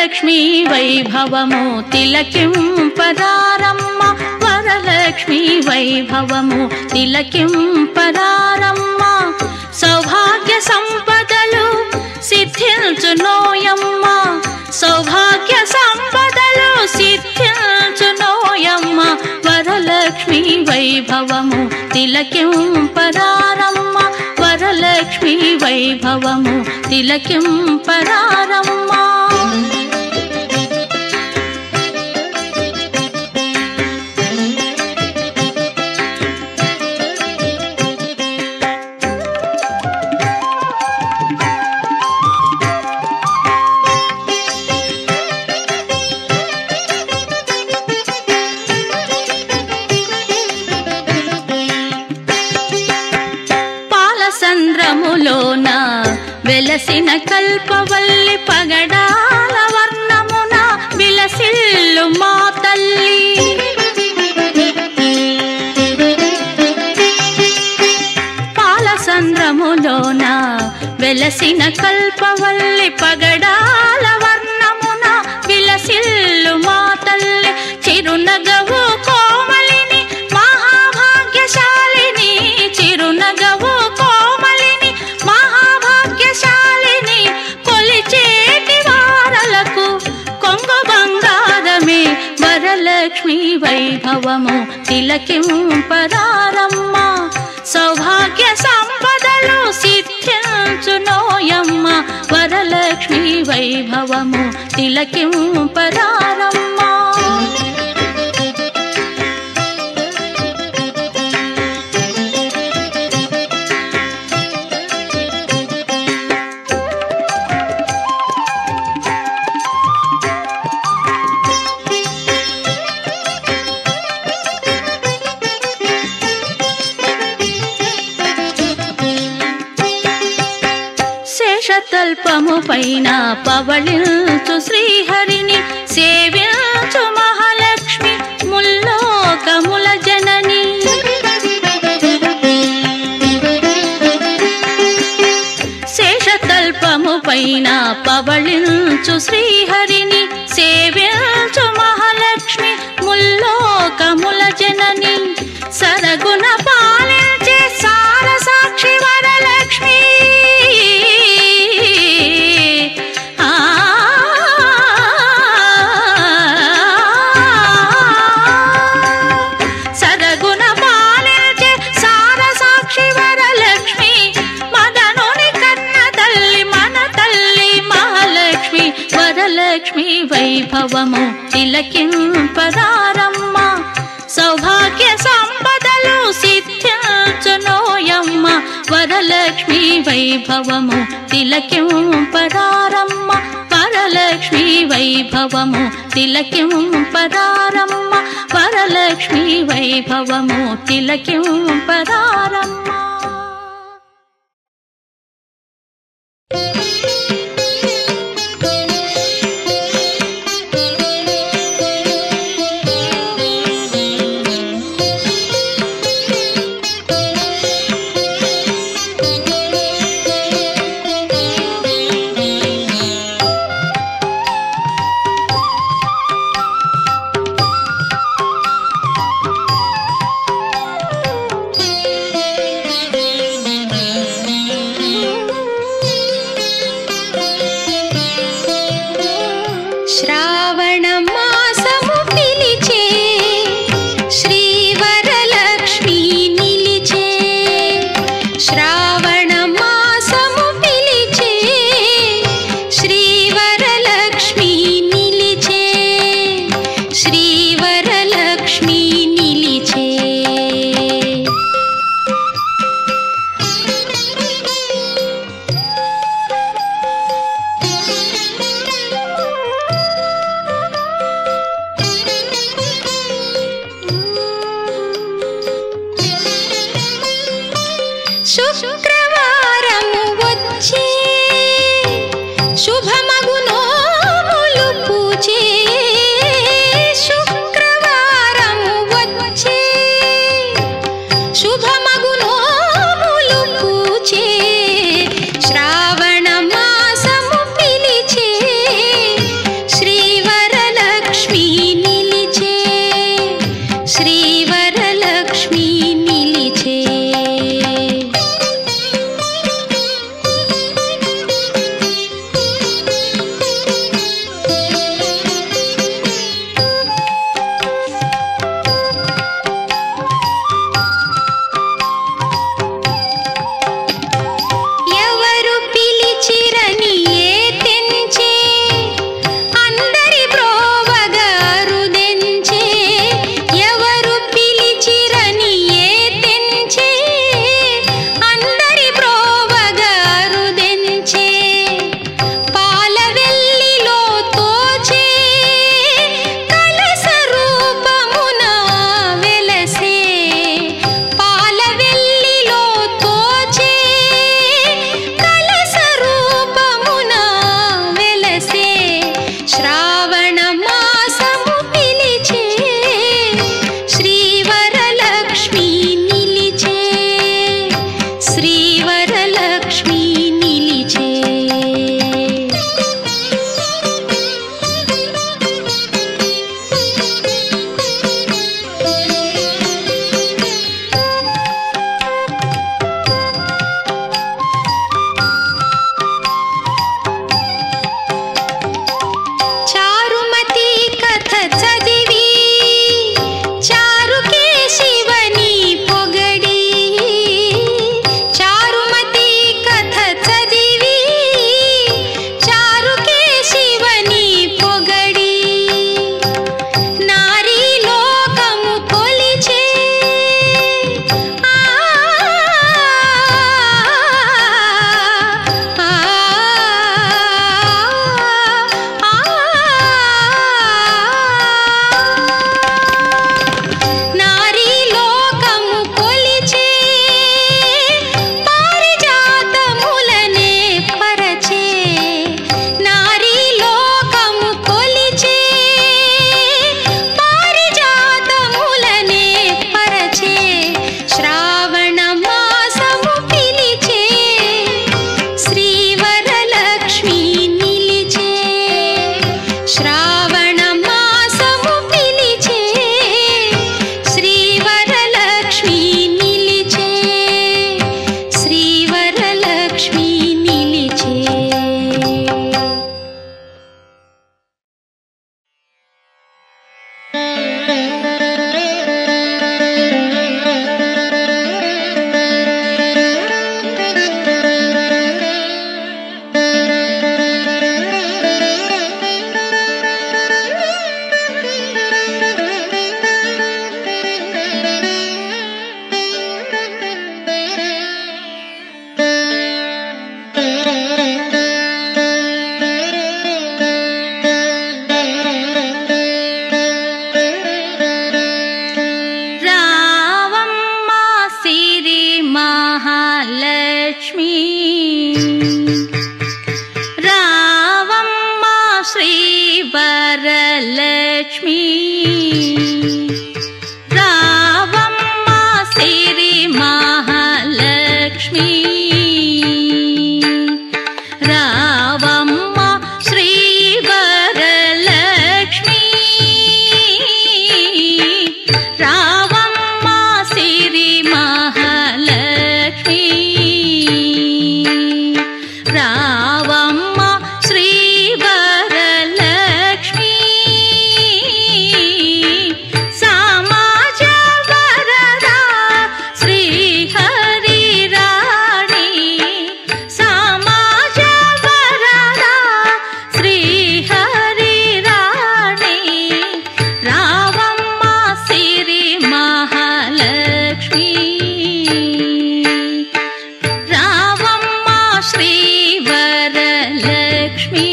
వరలక్ష్మీ వైభవము తిలకింపరారమ్మ వరలక్ష్మీ వైభవము తిలకింపరారమ్మ సౌభాగ్య సంపదలు సిద్ధించునోయమ్మ సౌభాగ్య సంపదలు సిద్ధించునోయమ్మ వరలక్ష్మీ వైభవము తిలకింపరారమ్మ వరలక్ష్మీ వైభవము తిలకింపరారమ్మ సంద్రములోన వెలసిన కల్పవల్లి పగడాల వర్ణమున విలసిల్లు మా తల్లి పాల సంద్రములోన వెలసిన కల్పవల్లి పగడాల వర్ణమున విలసిల్లు మా తల్లి చిరునగవు కోమలిని మహాభాగ్యశాలిని చిరునగవు వరలక్ష్మీ వైభవము తిలకింపరారమ్మ సౌభాగ్య సంపదలు సిద్ధించునోయమ్మ వరలక్ష్మీ వైభవము తిలకింపరారమ్మ శేషతల్పము పైన పవళించు శ్రీహరిని సేవించు మహాలక్ష్మి ముల్లోకముల జనని శేషతల్పము పైన పవళించు శ్రీహరిని సేవించు మహాలక్ష్మి ముల్లోకముల జనని సరగుణ పాలించే సార సాక్షి వరలక్ష్మి సరగుణ పాలించే సార సాక్షి వరలక్ష్మి మదనుని కన్న తల్లి మన తల్లి మహాలక్ష్మి వరలక్ష్మీ వైభవము తిలకింపరారమ్మ సౌభాగ్య సంపదలు సిద్ధించునోయమ్మ వరలక్ష్మీ వైభవము తిలకింపరారమ్మ వరలక్ష్మీ వైభవము తిలకింపరారమ్మ వరలక్ష్మీ వైభవము తిలకింపరారమ్మ శుక్రవారము వచ్చే శుభమగునో పూజే శుక్రవారము వచ్చే శుభమగునో పూజే శ్రావణ మాసము పిలిచే శ్రీవరలక్ష్మి నిలిచే చారుమతి కథ చదివి చారుకే శివని పొగడి చారుమతి కథ చదివి చారుకే శివని పొగడి నారీ లోకము కొలిచే నారీ లోకము కొలిచే పారిజాతములనే పరచే నారీ లోకము కొలిచే పారిజాతములనే పరచే శ్రావణ మాసము పిలిచే శ్రీవరలక్ష్మి నిలిచే శ్రావణ మాసము పిలిచే శ్రీవరలక్ష్మి నిలిచే శ్రీవరలక్ష్మి నిలిచే రావమ్మ సిరి మహాలక్ష్మి రావమ్మ శ్రీవరలక్ష్మి రావమ్మ సిరి మహాలక్ష్మి రావమ్మ శ్రీవరలక్ష్మి రావమ్మ సిరి మహాలక్ష్మి రావమ్మ శ్రీవరలక్ష్మి సమాజ వరదా శ్రీహరి రాణి సమాజ వరదా శ్రీహరి రాణి రావమ్మ సిరి మహాలక్ష్మి రావమ్మ శ్రీవరలక్ష్మి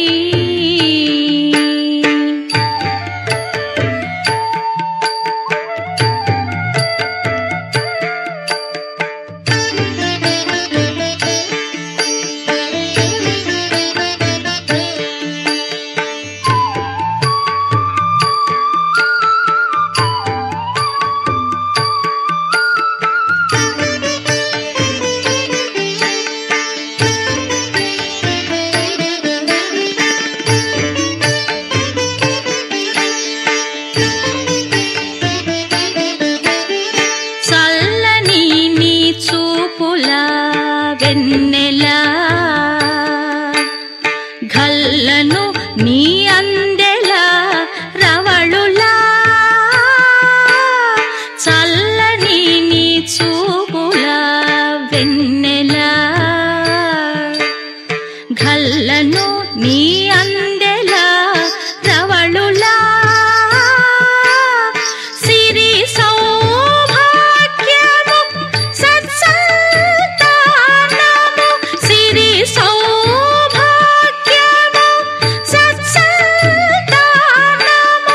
చల్లని నీ చూపుల వెన్నెల గల్లను నీ అందెల రవళులా చల్లని నీ చూపుల వెన్నెల గల్లను నీ అందెల రవళులా సిరి సౌభాగ్యము సత్సంతానము సిరి సౌభాగ్యము సత్సంతానము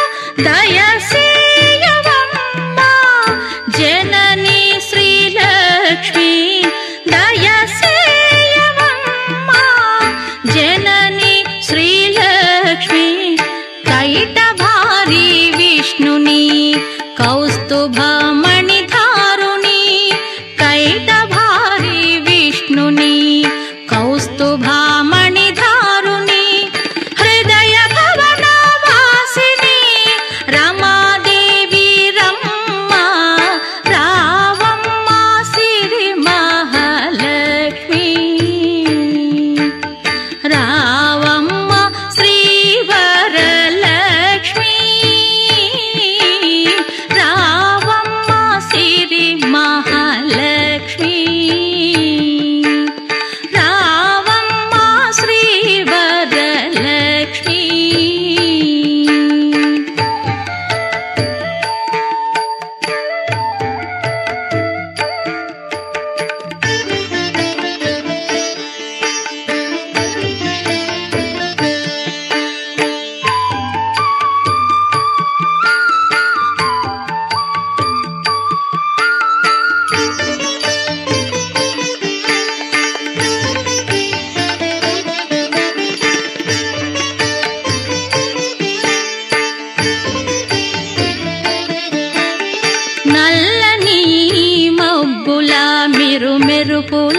దయసేయవమ్మ జనని శ్రీలక్ష్మి దయసేయవమ్మ జనని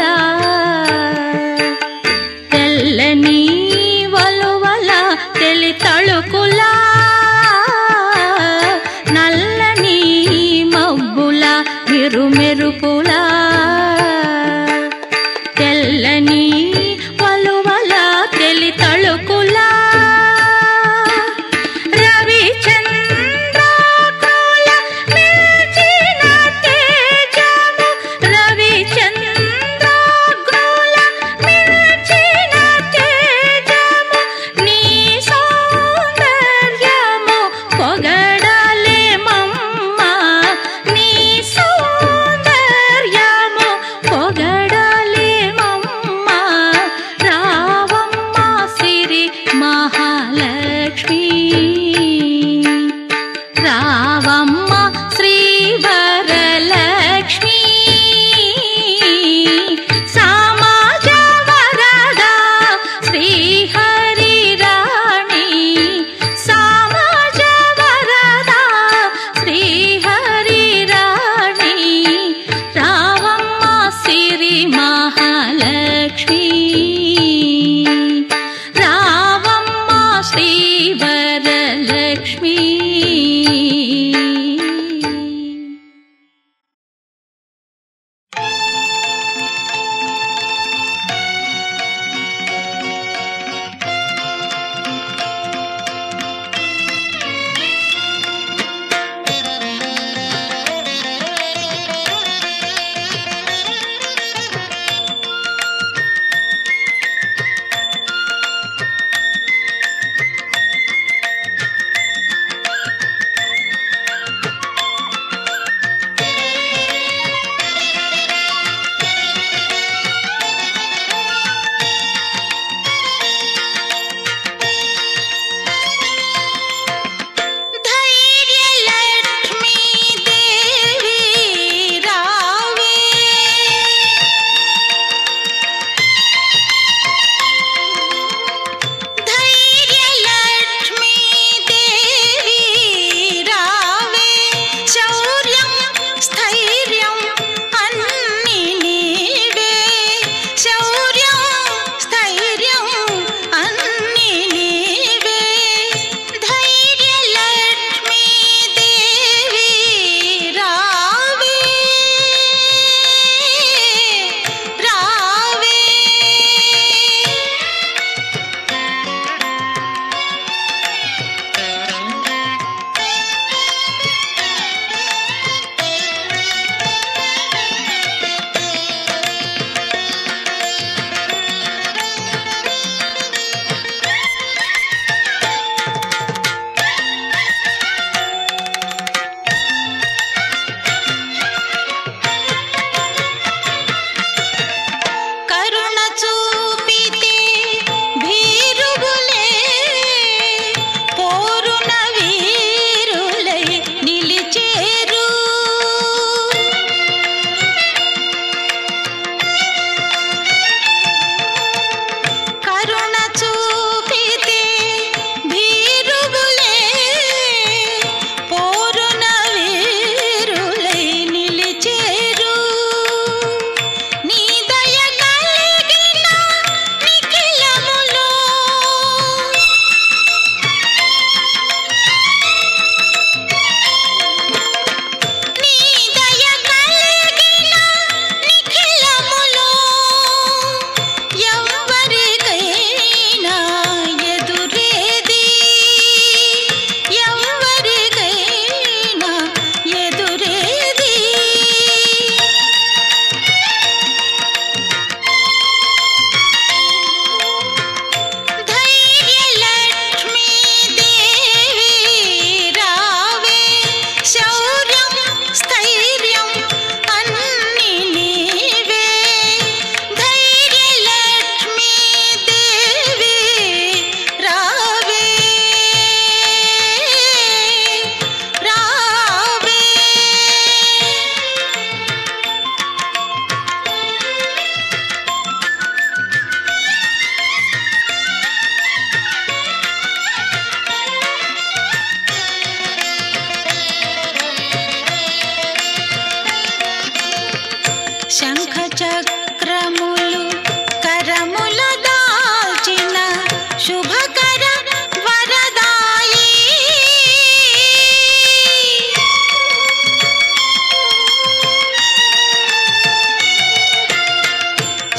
తెల్లని వలువల తెలి తళుకులా నల్లని మబ్బుల విరుమెరుపులా తెల్లని వలువల తెలి తళుకులా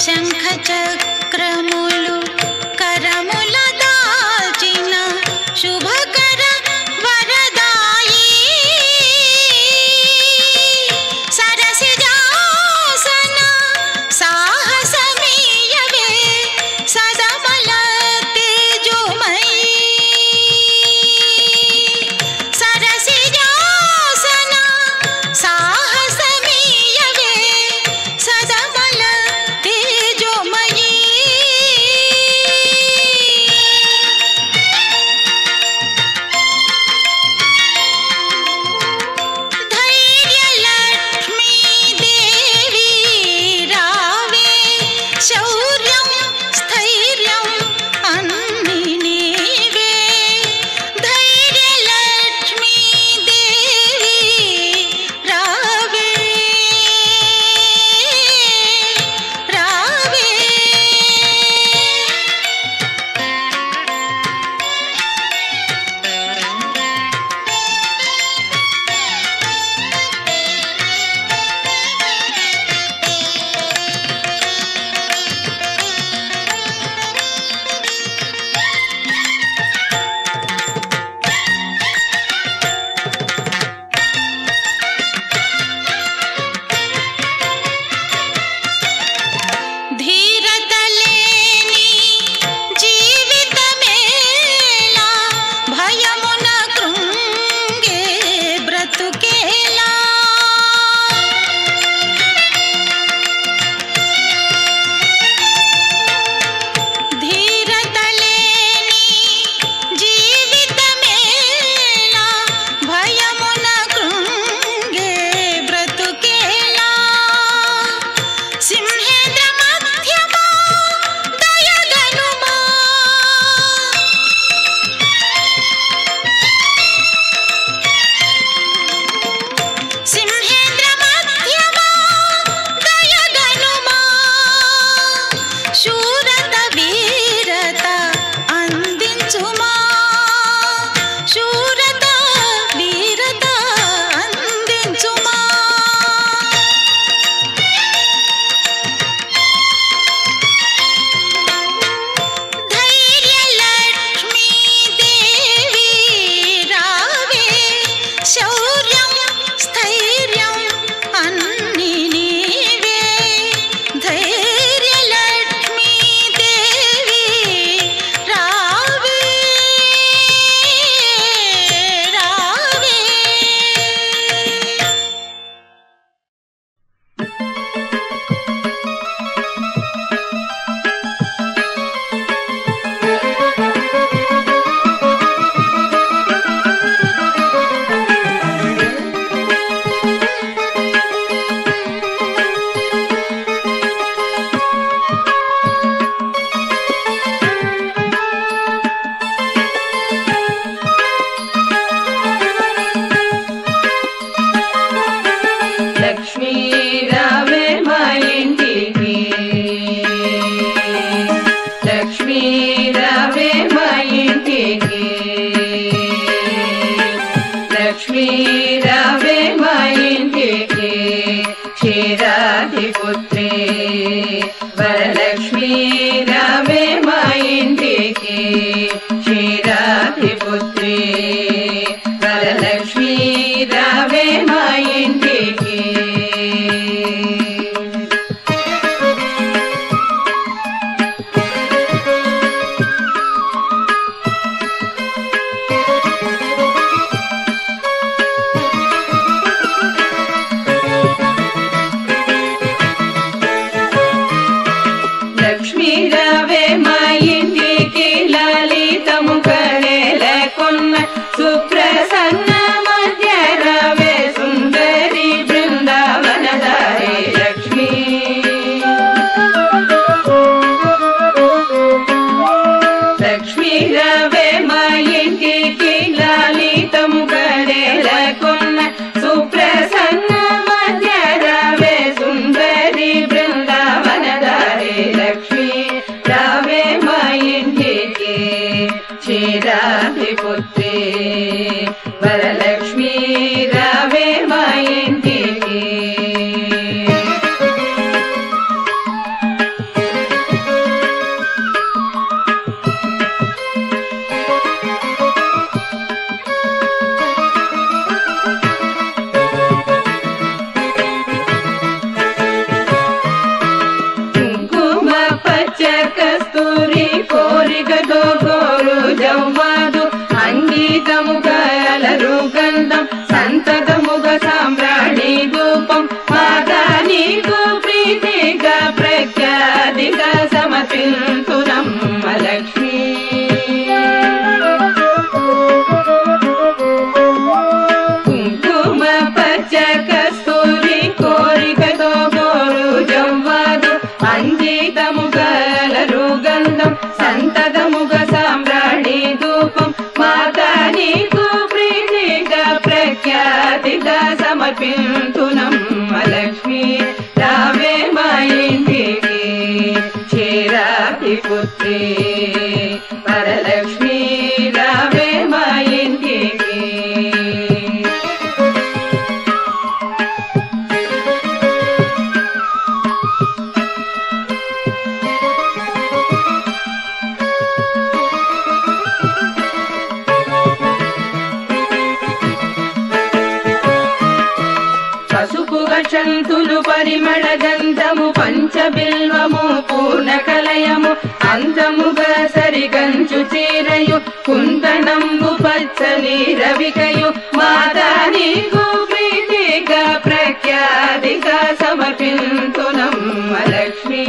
శంఖ చక్రములు కరముల దాల్చిన శుభకర వరదాయి సరసిజాసన సాహసమీయవే సదమల తేజోమయీ సరసిజాసన సాహసమీయవే సదమల తేజోమయీ ధైర్యలక్ష్మీ దేవి రావే శౌర్యం స్థైర్యం అన్ని నీవే ధైర్యలక్ష్మీ దేవి రావే రావే ధీరత లేని జీవితమేలా భయమున కృంగే బ్రతుకేలా ధీరత లేని జీవితమేలా భయమున కృంగే బ్రతుకేలా సింహేంద్ర మధ్యమా దయగనుమా సింహేంద్ర మధ్యమా దయగనుమా శూరత వీరత అందించుమా శూరత వీరత అందించుమా ధైర్యలక్ష్మీ దేవి రావే శౌర్యం స్థైర్యం అన్ని నీవే ధైర్యలక్ష్మీ దేవి రావే రావే లక్ష్మీ రావే మా ఇంటికి లక్ష్మీ రావే మా ఇంటికి లక్ష్మీ రావే మా ఇంటికి క్షీరాధిపుత్రి వరలక్ష్మీ రావే మా ఇంటికి క్షీరాధిపుత్రి వరలక్ష్మీ రావే మా ఇంటికి లక్ష్మీ రావే మా ఇంటికి లలితము కళల కొన్న కస్తూరి కోరికతో కోరు జవ్వాదు అంగీతముగా అలరు గంధం సంతతముగా సామ్రాణి ధూపం మాతా నీకు ప్రీతిగా ప్రఖ్యాతిగా సమర్పింతునమ్మ లక్ష్మీ కుంకుమ పచ్చ కస్తూరి కోరికతో కోరు జవ్వాదు అంగీతముగా అలరు గంధం సంతతముగా సామ్రాణి ధూపం మాతా నీకు ప్రీతిగా ప్రఖ్యాతిగా సమర్పింతునమ్మ లక్ష్మీ రావే మా ఇంటికి క్షీరాబ్ది పుత్రి వరలక్ష్మీ రావే మా ఇంటికి పసుపు వసంతులు పరిమళ గంధము పంచబిల్వము పూర్ణ కలయము అందముగా సరిగంచు చీరయు కుందనంబు పచ్చని రవికయు మాతా నీకు ప్రీతిగా ప్రఖ్యాతిగా సమర్పింతునమ్మ లక్ష్మీ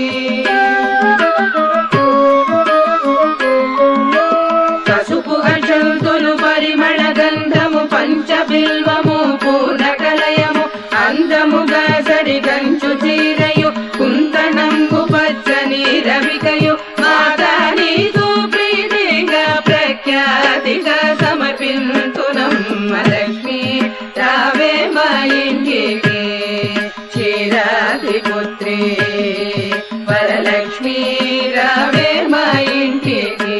పసుపు అక్షంతులు పరిమళ గంధము పంచబిల్వము పూర్ణ కలయము అందముగా సరిగంచు చీరయు కుందనంబు పచ్చని రవికయు మాతా నీకు ప్రీతిగా ప్రఖ్యాతిగా సమర్పింతునమ్మ లక్ష్మీ రావే మా ఇంటికి క్షీరాబ్ది పుత్రి వరలక్ష్మీ రావే మా ఇంటికి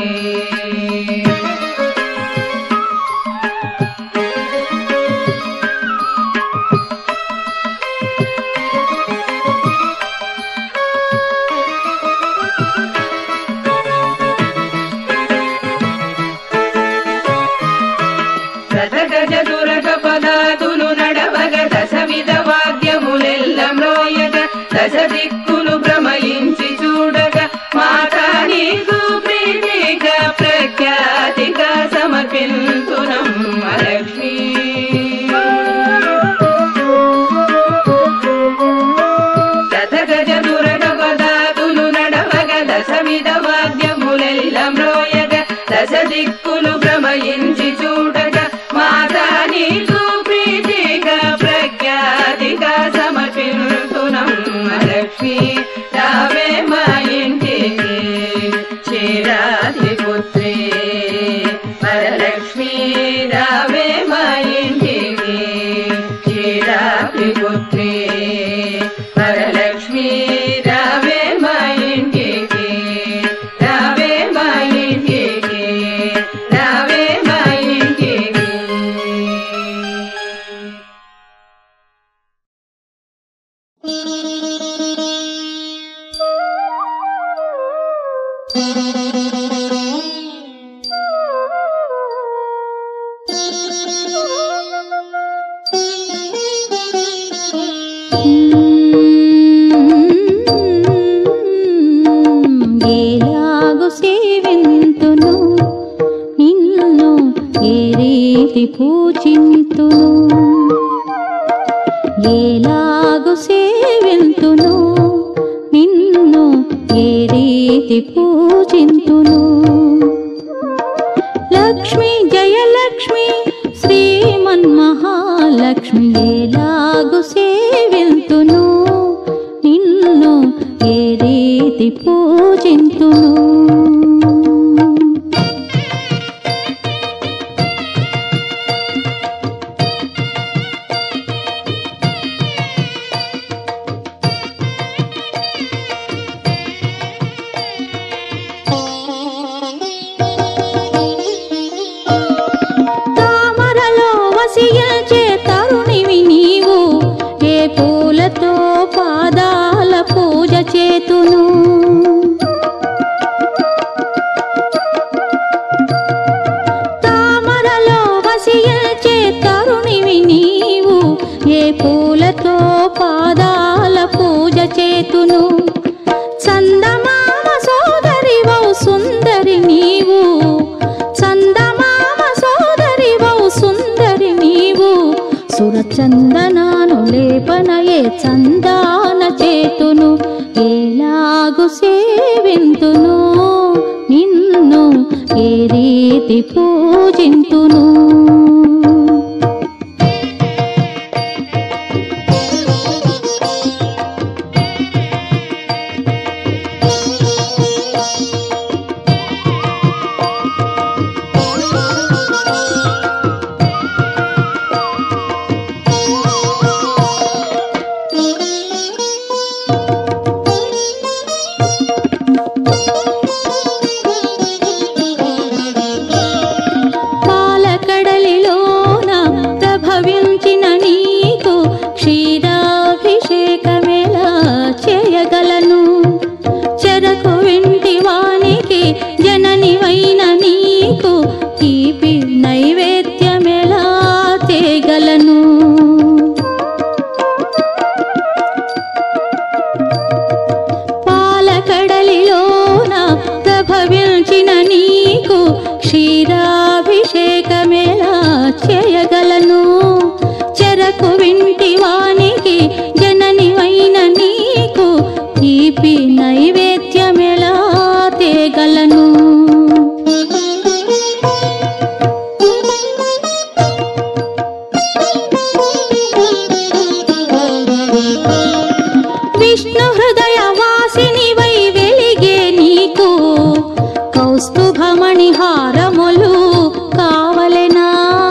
గజ దురగ పదాతులు నడవగ దశవిధ వాద్యములెల్ల మ్రోయగ దశ దిక్కులు భ్రమయించి చూడగ మాతా నీకు ప్రీతిగా ప్రఖ్యాతిగా సమర్పింతునమ్మ లక్ష్మీ గజ దురగ పదాతులు నడవగ దశవిధ వాద్యములెల్ల మ్రోయగ దశ దిక్కులు భ్రమయించి చూడగ మాతా నీకు ప్రీతిగా ప్రఖ్యాతిగా సమర్పింతునమ్మ లక్ష్మీ రావే మా ఇంటికి క్షీరాబ్ది పుత్రి వరలక్ష్మీ రావే మా ఇంటికి క్షీరాబ్ది పుత్రి వరలక్ష్మీ రావే మా ఇంటికి రావే మా ఇంటికి రావే మా ఇంటికి ఏలాగు సేవింతును నిన్ను ఏ రీతి పూజింతును ఏలాగు సేవింతును నిన్ను ఏ రీతి పూజింతును లక్ష్మీ జయలక్ష్మి శ్రీమన్మహాలక్ష్మి ఏలాగు సేవింతును నిన్ను ఏ రీతి పూజింతును తామరలో వసియల్చే తరుణివి నీవు ఏ పూలతో పాదాల పూజ చేతును చందనాను లేపనయే చందాన చేతును ఎలాగు సేవింతును నిన్ను ఏ రీతి పూజింతును క్షీరాభిషేకమేలా చేయగలను చెరకు వింటి వానికి జననివైన నీకు తీపి నైవేద్యమేలా తేగలను విష్ణు హృదయ వాసినివై వెలిగే నీకు కౌస్తుభమణి హారములు కావలెనా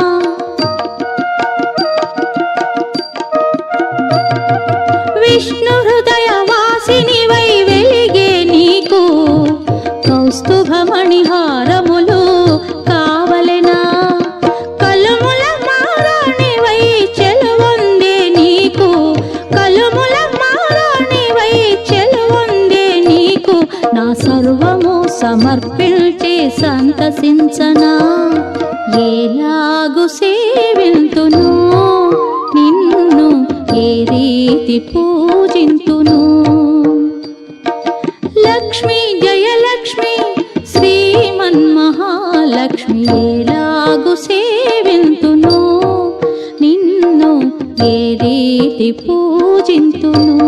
విష్ణు హృదయ వాసినివై వెలిగే నీకు కౌస్తుభమణి హారములు కావలెనా కలుముల మారాణివై చెలువొందే నీకు కలుముల మారాణివై చెలువొందే నీకు నా సర్వము సమర్పించి సంతసించనా ఎలాగు సేవింతును నిన్ను ఏ రీతి పూజింతును లక్ష్మీ జయలక్ష్మి శ్రీమన్మహాలక్ష్మి ఎలాగు సేవింతును నిన్ను ఏ రీతి పూజింతును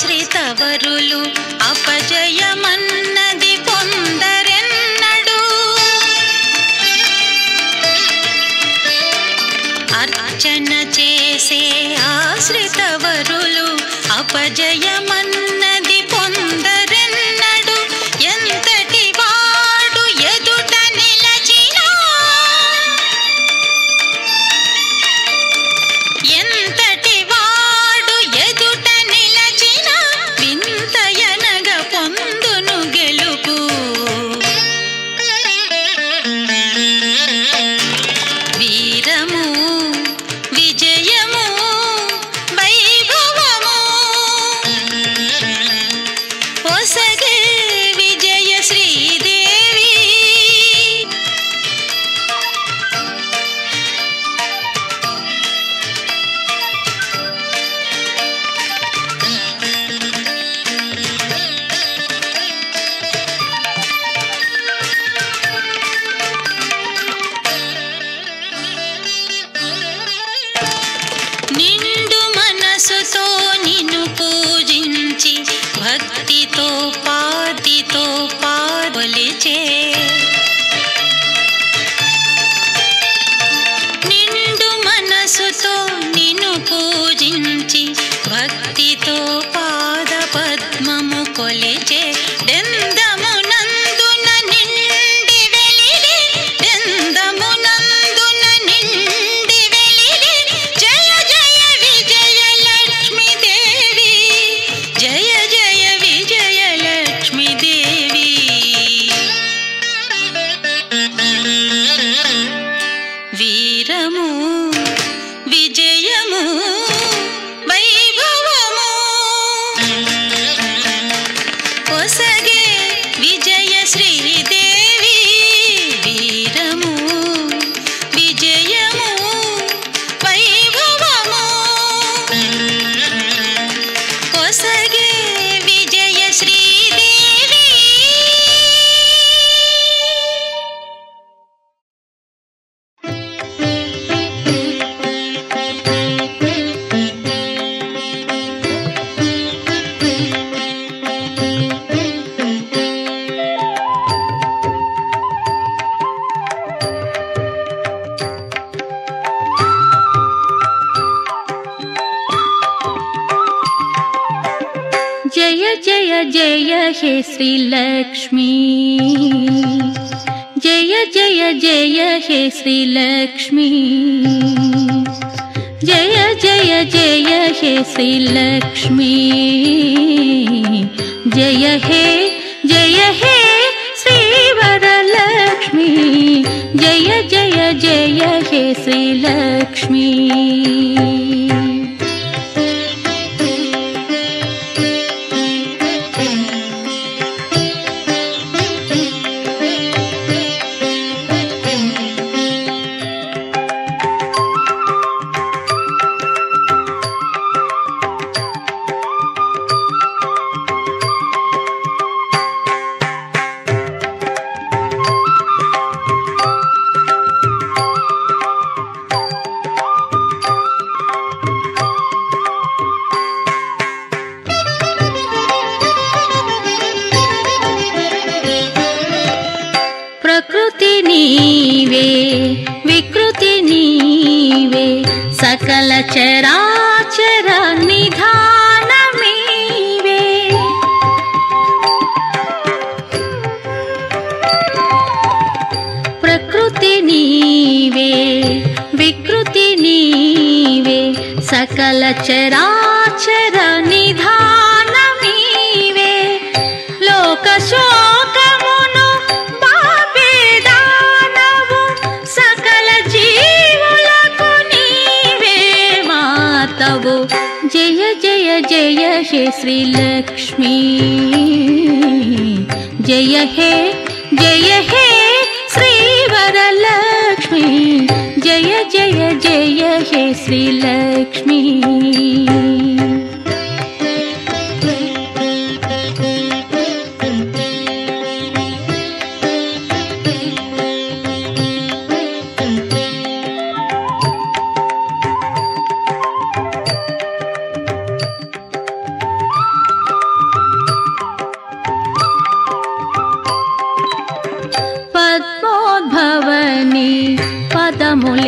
ఆశ్రితవరులు అపజయమన్నది పొందరెన్నడు. అర్చన చేసే ఆశ్రితవరులు అపజయమన్నది పొందరెన్నడు. ఎంతటి వాడు ఎదుట నిలచినా, ఎంతటి వాడు ఎదుట నిలచిన వింతయనగ పొందును గెలుపు. వీరము విజయము వైభవము ఒసగే విజయ శ్రీదేవి. నిండు మనసుతో నిన్ను పూజించి భక్తితో పాతితో పాదొలిచే, నిండు మనసుతో నిన్ను పూజించి భక్తితో పాద పద్మము కొలిచే. డెందమునందున నిండి వెలిలి, డెందమునందున నిండి వెలిలి. జయ జయ విజయ లక్ష్మీ దేవి, జయ జయ విజయ లక్ష్మీ దేవి. వీరము విజయము వైభవము ఒసగే విజయ శ్రీదేవి. వీరము విజయము వైభవము ఒసగే విజయ శ్రీదేవి. जय जय जय हे श्री लक्ष्मी, जय जय जय हे श्री लक्ष्मी, जय जय जय हे श्री लक्ष्मी. जय हे श्री वरलक्ष्मी, जय जय जय हे श्री लक्ष्मी. सकल चराचर निधानमीवे प्रकृति नीवे विकृति नीवे सकल चराचर निधानमीवे लोक शोकमुनु बापे दानवु सकल जीवुలకు నీవే మాతవు जय जय जय हे श्री लक्ष्मी जय हे श्री वरलक्ष्मी जय जय जय हे श्री लक्ष्मी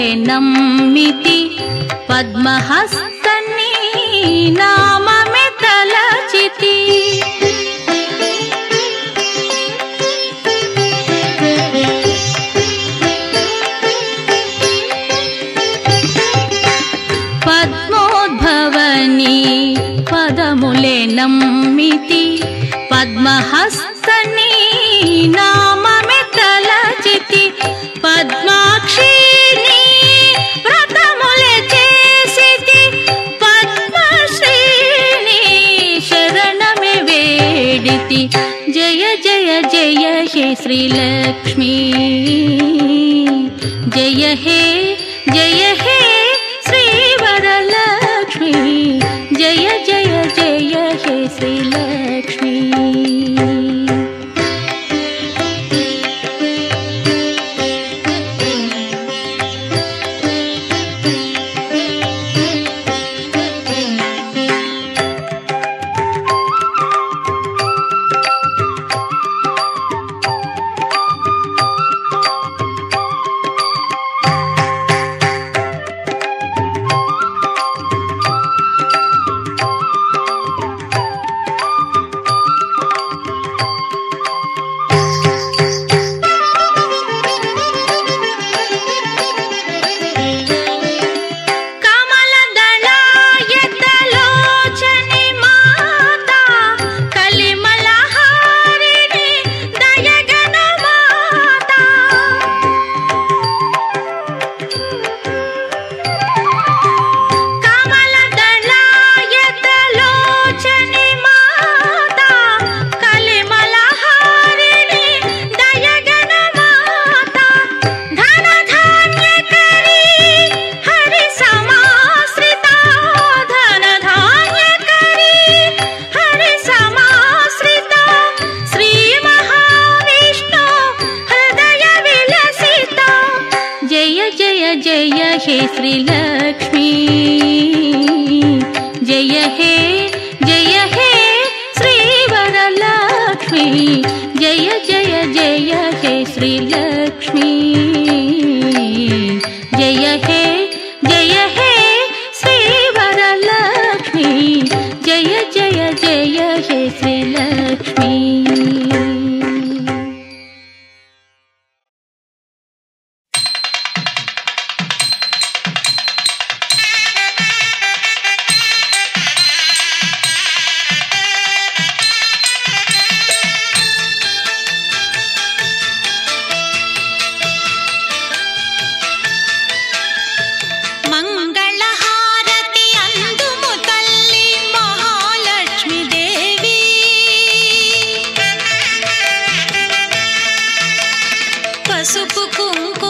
పదములే నమ్మితి పద్మహస్తని నామమే తలచితి పద్మోద్భవని పదములే నమ్మితి పద్మహస్తని నామమే తలచితి పద్మాక్షిని వ్రతములే చేసితి పద్మశ్రీని శరణమే వేడితి జయ జయ జయ హే శ్రీలక్ష్మీ జయ హే శ్రీవరలక్ష్మీ జయ జయ జయ హే శ్రీలక్ష్మీ हे श्रीलक्ष्मी जय हे श्रीवरलक्ष्मी जय जय जय हे श्रीलक्ष्मी जय हे श्रीवरलक्ष्मी जय जय जय हे श्रीलक्ष्मी పసుపు కుంకుమ